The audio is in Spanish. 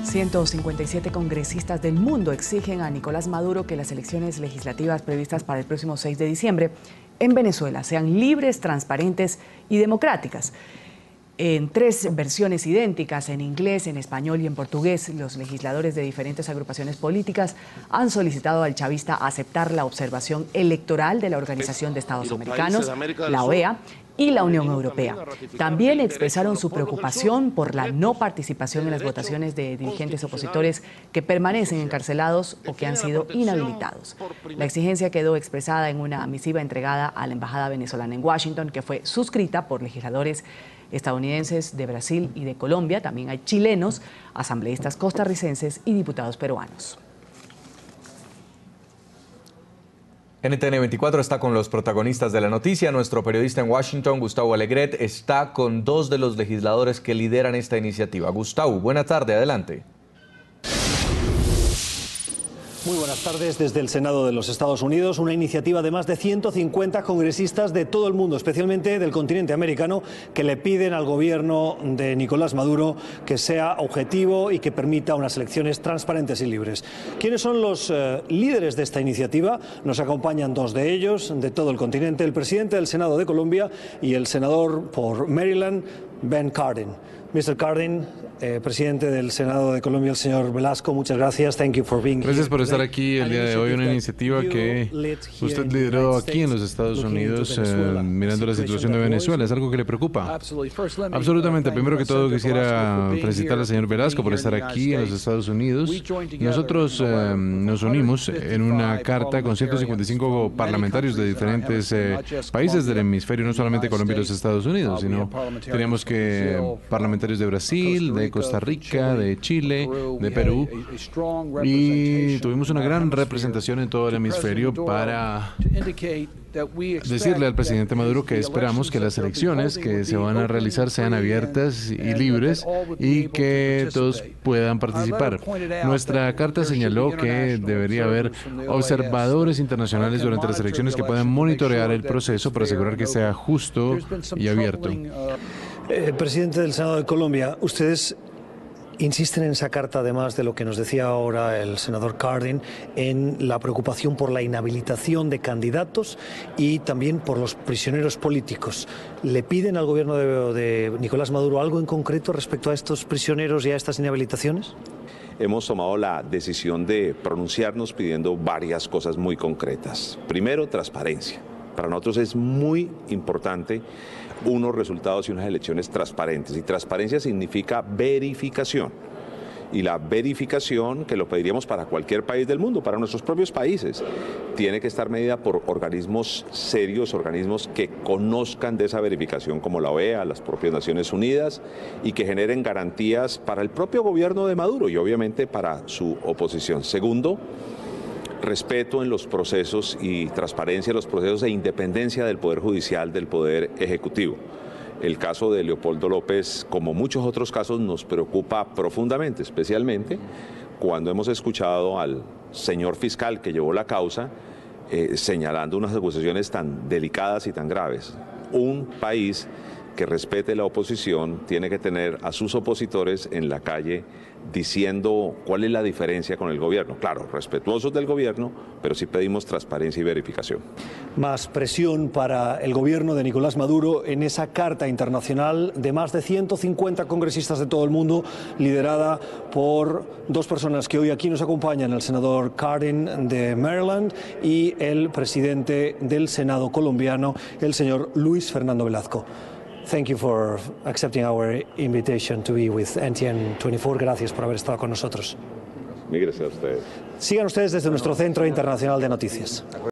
157 congresistas del mundo exigen a Nicolás Maduro que las elecciones legislativas previstas para el próximo 6 de diciembre en Venezuela sean libres, transparentes y democráticas. En 3 versiones idénticas, en inglés, en español y en portugués, los legisladores de diferentes agrupaciones políticas han solicitado al chavista aceptar la observación electoral de la Organización de Estados Americanos, la OEA, y la Unión Europea. También expresaron su preocupación por la no participación en las votaciones de dirigentes opositores que permanecen encarcelados o que han sido inhabilitados. La exigencia quedó expresada en una misiva entregada a la Embajada venezolana en Washington, que fue suscrita por legisladores estadounidenses de Brasil y de Colombia. También hay chilenos, asambleístas costarricenses y diputados peruanos. NTN 24 está con los protagonistas de la noticia. Nuestro periodista en Washington, Gustavo Alegret, está con 2 de los legisladores que lideran esta iniciativa. Gustavo, buena tarde, adelante. Muy buenas tardes desde el Senado de los Estados Unidos, una iniciativa de más de 150 congresistas de todo el mundo, especialmente del continente americano, que le piden al gobierno de Nicolás Maduro que sea objetivo y que permita unas elecciones transparentes y libres. ¿Quiénes son los líderes de esta iniciativa? Nos acompañan 2 de ellos, de todo el continente, el presidente del Senado de Colombia y el senador por Maryland, Ben Cardin. Mr. Cardin, presidente del Senado de Colombia, el señor Velasco, muchas gracias. Thank you for being here. Gracias por estar aquí el día de hoy, una iniciativa que usted lideró aquí en los Estados Unidos, mirando la situación de Venezuela. ¿Es algo que le preocupa? Absolutamente. Primero que todo quisiera felicitar al señor Velasco por estar aquí en los Estados Unidos. Nosotros nos unimos en una carta con 155 parlamentarios de diferentes países del hemisferio, no solamente Colombia y los Estados Unidos, sino teníamos que parlamentarios de Brasil, de Costa Rica, de Chile, de Perú, y tuvimos una gran representación en todo el hemisferio para decirle al presidente Maduro que esperamos que las elecciones que se van a realizar sean abiertas y libres y que todos puedan participar. Nuestra carta señaló que debería haber observadores internacionales durante las elecciones que puedan monitorear el proceso para asegurar que sea justo y abierto. Presidente del Senado de Colombia, ustedes insisten en esa carta, además de lo que nos decía ahora el senador Cardin, en la preocupación por la inhabilitación de candidatos y también por los prisioneros políticos. ¿Le piden al gobierno de Nicolás Maduro algo en concreto respecto a estos prisioneros y a estas inhabilitaciones? Hemos tomado la decisión de pronunciarnos pidiendo varias cosas muy concretas. Primero, transparencia. Para nosotros es muy importante unos resultados y unas elecciones transparentes. Y transparencia significa verificación. Y la verificación, que lo pediríamos para cualquier país del mundo, para nuestros propios países, tiene que estar medida por organismos serios, organismos que conozcan de esa verificación, como la OEA, las propias Naciones Unidas, y que generen garantías para el propio gobierno de Maduro y obviamente para su oposición. Segundo, respeto en los procesos y transparencia en los procesos e independencia del Poder Judicial, del Poder Ejecutivo. El caso de Leopoldo López, como muchos otros casos, nos preocupa profundamente, especialmente cuando hemos escuchado al señor fiscal que llevó la causa señalando unas acusaciones tan delicadas y tan graves. Un país que respete la oposición tiene que tener a sus opositores en la calle diciendo cuál es la diferencia con el gobierno. Claro, respetuosos del gobierno, pero sí pedimos transparencia y verificación. Más presión para el gobierno de Nicolás Maduro en esa carta internacional de más de 150 congresistas de todo el mundo, liderada por 2 personas que hoy aquí nos acompañan, el senador Cardin de Maryland y el presidente del Senado colombiano, el señor Luis Fernando Velasco. Thank you for accepting our invitation to be with NTN 24. Gracias por haber estado con nosotros. Gracias a ustedes. Sigan ustedes desde nuestro Centro Internacional de Noticias.